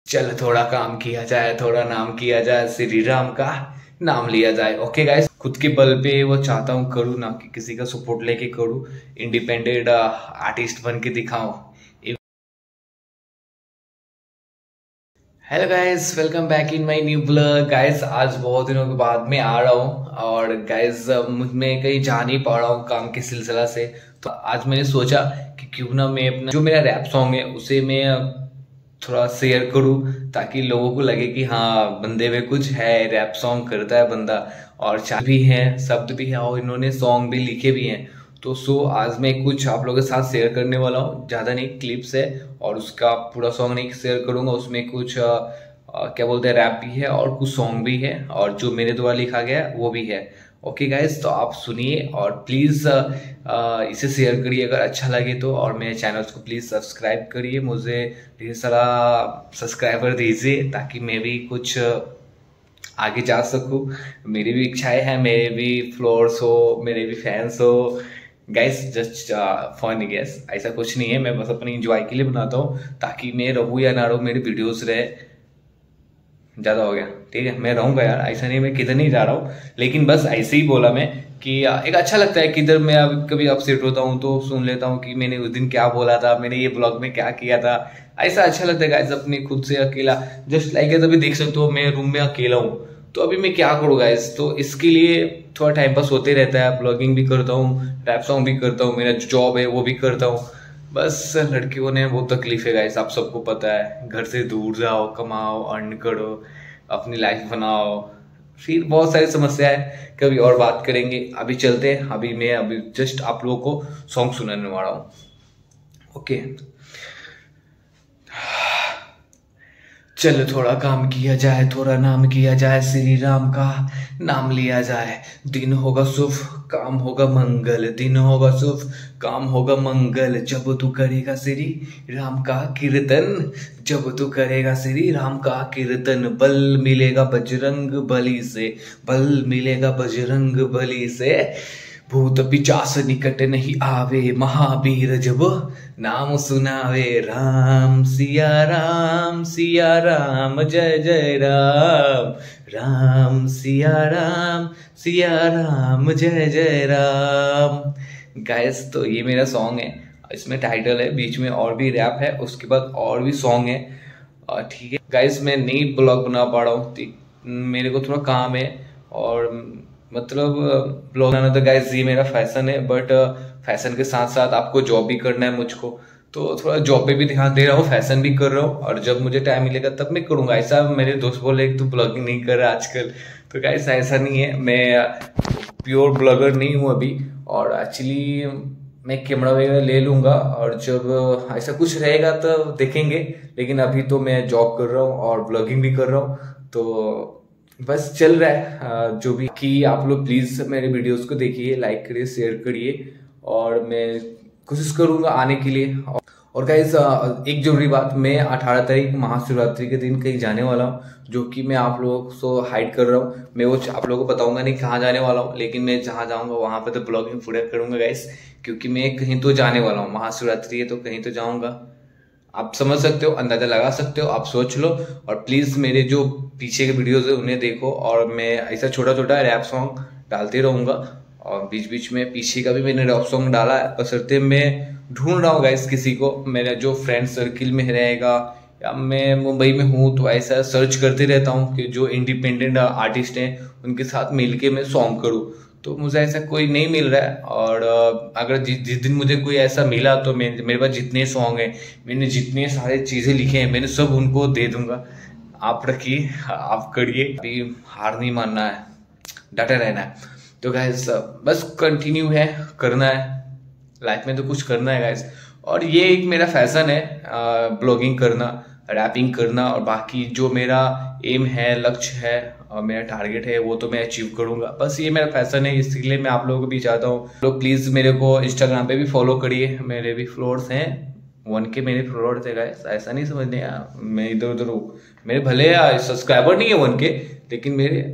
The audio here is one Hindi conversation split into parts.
चल थोड़ा काम किया जाए, थोड़ा नाम किया जाए, श्री राम का नाम लिया जाए। ओके गाइस, खुद के बल पे वो चाहता हूँ करूँ, ना कि किसी का सपोर्ट लेके करूँ। इंडिपेंडेंट आर्टिस्ट बन के दिखाऊं। Hello guys, welcome back in my new blog. Guys आज बहुत दिनों के बाद मैं आ रहा हूँ और गाइस मैं कहीं जा नहीं पा रहा हूँ काम के सिलसिला से। तो आज मैंने सोचा कि क्यों ना मैं अपना जो मेरा रैप सॉन्ग है उसे मैं थोड़ा शेयर करूँ, ताकि लोगों को लगे कि हाँ बंदे में कुछ है, रैप सॉन्ग करता है बंदा, और चाल भी है, शब्द भी है और इन्होंने सॉन्ग भी लिखे भी हैं। तो आज मैं कुछ आप लोगों के साथ शेयर करने वाला हूँ, ज़्यादा नहीं, क्लिप्स है और उसका पूरा सॉन्ग नहीं शेयर करूँगा। उसमें कुछ क्या बोलते हैं, रैप भी है और कुछ सॉन्ग भी है और जो मेरे द्वारा लिखा गया वो भी है। ओके गाइज, तो आप सुनिए और प्लीज़ इसे शेयर करिए अगर अच्छा लगे तो, और मेरे चैनल को प्लीज़ सब्सक्राइब करिए। मुझे ढेर सारा सब्सक्राइबर दीजिए ताकि मैं भी कुछ आगे जा सकूँ। मेरी भी इच्छाएं हैं, मेरे भी फ्लोर्स हो, मेरे भी फैंस हो। गाइस जस्ट फन गैस, ऐसा कुछ नहीं है, मैं बस अपनी इंजॉय के लिए बनाता हूँ, ताकि मैं रहूँ या ना रहूँ मेरी वीडियोस रहे। ज़्यादा हो गया, ठीक है, मैं रहूँगा यार, ऐसा नहीं मैं किधर नहीं जा रहा हूँ, लेकिन बस ऐसे ही बोला मैं कि एक अच्छा लगता है किधर मैं अब कभी अपसेट होता हूँ तो सुन लेता हूँ कि मैंने उस दिन क्या बोला था, मैंने ये ब्लॉग में क्या किया था। ऐसा अच्छा लगता है गाइस, अपने खुद से अकेला, जस्ट लाइक अभी देख सकते हो मैं रूम में अकेला हूँ, तो अभी मैं क्या करूँ गाइस। तो इसके लिए थोड़ा टाइम पास होते रहता है, ब्लॉगिंग भी करता हूँ, रैप सॉन्ग भी करता हूँ, मेरा जॉब है वो भी करता हूँ। बस लड़कियों ने बहुत तकलीफ है गाइस, आप सबको पता है, घर से दूर जाओ, कमाओ, अर्न करो, अपनी लाइफ बनाओ, फिर बहुत सारी समस्या है, कभी और बात करेंगे। अभी चलते हैं, अभी जस्ट आप लोगों को सॉन्ग सुनाने वाला हूँ। ओके, चल थोड़ा काम किया जाए, थोड़ा नाम किया जाए, श्री राम का नाम लिया जाए। दिन होगा शुभ, काम होगा मंगल, दिन होगा शुभ, काम होगा मंगल, जब तू करेगा श्री राम का कीर्तन, जब तू करेगा श्री राम का कीर्तन, बल मिलेगा बजरंग बली से, बल मिलेगा बजरंग बली से, भूत पिचास निकट नहीं आवे, महावीर जब नाम सुनावे, राम सिया राम जय जय राम, राम सिया राम जय जय राम। गाइस तो ये मेरा सॉन्ग है, इसमें टाइटल है, बीच में और भी रैप है, उसके बाद और भी सॉन्ग है, ठीक है गाइस। मैं नहीं ब्लॉग बना पा रहा हूँ, मेरे को थोड़ा काम है, और मतलब ब्लॉग बनाना तो गाइस ये मेरा फैशन है, बट फैशन के साथ साथ आपको जॉब भी करना है मुझको, तो थोड़ा जॉब पे भी ध्यान दे रहा हूँ, फैशन भी कर रहा हूँ, और जब मुझे टाइम मिलेगा तब मैं करूँगा। ऐसा मेरे दोस्त बोले तू ब्लॉगिंग नहीं कर रहा आजकल, तो गाइस ऐसा नहीं है, मैं प्योर ब्लॉगर नहीं हूँ अभी, और एक्चुअली मैं कैमरा वगैरह ले लूँगा और जब ऐसा कुछ रहेगा तो देखेंगे, लेकिन अभी तो मैं जॉब कर रहा हूँ और ब्लॉगिंग भी कर रहा हूँ, तो बस चल रहा है जो भी। कि आप लोग प्लीज मेरे वीडियोस को देखिए, लाइक करिए, शेयर करिए, और मैं कोशिश करूंगा आने के लिए। और गाइस एक जरूरी बात, मैं 18 तारीख महाशिवरात्रि के दिन कहीं जाने वाला हूँ, जो कि मैं आप लोगों को हाइड कर रहा हूँ, मैं वो आप लोगों को बताऊंगा नहीं कहाँ जाने वाला हूँ, लेकिन मैं जहाँ जाऊंगा वहां पे तो ब्लॉगिंग पूरा करूंगा गाइस, क्योंकि मैं कहीं तो जाने वाला हूँ, महाशिवरात्रि है तो कहीं तो जाऊंगा। आप समझ सकते हो, अंदाजा लगा सकते हो, आप सोच लो, और प्लीज मेरे जो पीछे के वीडियोस है उन्हें देखो, और मैं ऐसा छोटा छोटा रैप सॉन्ग डालते रहूंगा, और बीच बीच में पीछे का भी मैंने रैप सॉन्ग डाला है, बशर्ते मैं ढूंढ रहा हूँ गाइस किसी को, मेरा जो फ्रेंड सर्किल में रहेगा, या मैं मुंबई में हूँ तो ऐसा सर्च करते रहता हूँ कि जो इंडिपेंडेंट आर्टिस्ट हैं उनके साथ मिलके मैं सॉन्ग करूँ, तो मुझे ऐसा कोई नहीं मिल रहा है। और अगर जिस दिन मुझे कोई ऐसा मिला तो मेरे पास जितने सॉन्ग हैं, मैंने जितने सारे चीज़ें लिखे हैं, मैंने सब उनको दे दूंगा। आप रखिए, आप करिए, अभी हार नहीं मानना है, डटे रहना है। तो गाइस बस कंटिन्यू है, करना है लाइफ में, तो कुछ करना है गाइस, और ये एक मेरा फैशन है, ब्लॉगिंग करना, रैपिंग करना, और बाकी जो मेरा एम है, लक्ष्य है और मेरा टारगेट है वो तो मैं अचीव करूंगा। बस ये मेरा फैशन है, इसीलिए मैं आप लोगों को भी चाहता हूँ लोग प्लीज मेरे को इंस्टाग्राम पे भी फॉलो करिए, मेरे भी फॉलोअर्स हैं, 1K मेरे फॉलोअर्स है गाइस, ऐसा नहीं समझने यार मैं इधर उधर हूँ, मेरे भले सब्सक्राइबर नहीं है 1K, लेकिन मेरे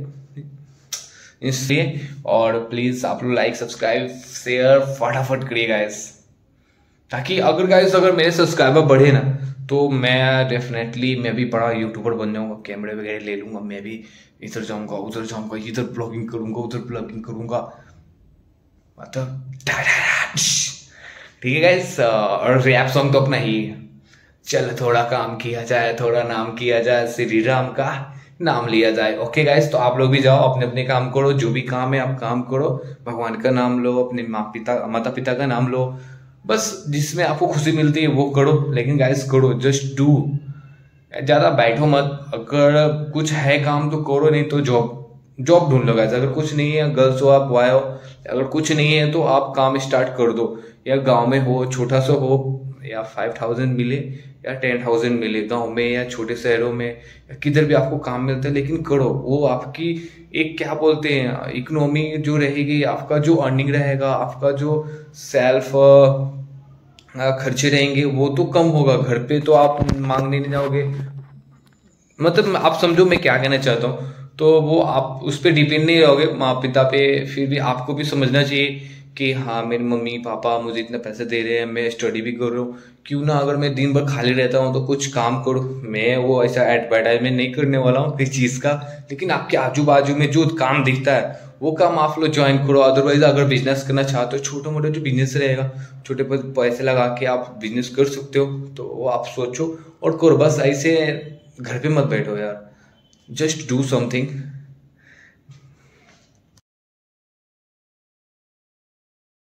इसलिए। और प्लीज आप लोग लाइक, सब्सक्राइब, शेयर फटाफट करिए गाइस, ताकि अगर मेरे सब्सक्राइबर बढ़े ना तो मैं डेफिनेटली मैं भी बड़ा यूट्यूबर बन जाऊंगा, कैमरे वगैरह ले लूंगा, मैं भी इधर जाऊंगा, इधर ब्लॉगिंग करूंगा, उधर ब्लॉगिंग करूंगा, मतलब ठीक है गाइस। और रैप सॉन्ग तो अपना ही है। चल थोड़ा काम किया जाए, थोड़ा नाम किया जाए, श्री राम का नाम लिया जाए। ओके गाइस, तो आप लोग भी जाओ, अपने अपने काम करो, जो भी काम है आप काम करो, भगवान का नाम लो, अपने माता पिता का नाम लो, बस जिसमें आपको खुशी मिलती है वो करो। लेकिन गाइस करो, जस्ट डू, ज्यादा बैठो मत। अगर कुछ है काम तो करो, नहीं तो जॉब ढूंढ लो गाइस। अगर कुछ नहीं है, गर्ल्स हो आप, बॉय हो, अगर कुछ नहीं है तो आप काम स्टार्ट कर दो। या गांव में हो, छोटा सा हो, या 5000 मिले या 10,000 मिले, गांव में या छोटे शहरों में या किधर भी आपको काम मिलता है, लेकिन करो। वो आपकी एक क्या बोलते हैं इकोनॉमी जो रहेगी, आपका जो अर्निंग रहेगा, आपका जो सेल्फ खर्चे रहेंगे वो तो कम होगा। घर पे तो आप मांगने नहीं जाओगे, मतलब आप समझो मैं क्या कहना चाहता हूँ। तो वो आप उस पर डिपेंड नहीं रहोगे, माँ पिता पे। फिर भी आपको भी समझना चाहिए कि हाँ मेरी मम्मी पापा मुझे इतने पैसे दे रहे हैं, मैं स्टडी भी कर रहा हूँ, क्यों ना अगर मैं दिन भर खाली रहता हूँ तो कुछ काम करूँ। मैं वो ऐसा एडवर्टाइजमेंट नहीं करने वाला हूँ किसी चीज़ का, लेकिन आपके आजू बाजू में जो काम दिखता है वो काम आप लोग ज्वाइन करो। अदरवाइज अगर बिजनेस करना चाहते हो, छोटा मोटा जो बिजनेस रहेगा, छोटे पैसे लगा के आप बिजनेस कर सकते हो, तो वो आप सोचो और करो। बस ऐसे घर पे मत बैठो यार, जस्ट डू समथिंग।